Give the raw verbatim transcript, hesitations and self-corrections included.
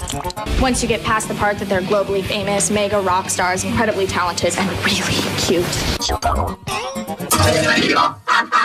Once you get past the part that they're globally famous, mega rock stars, incredibly talented, and really cute.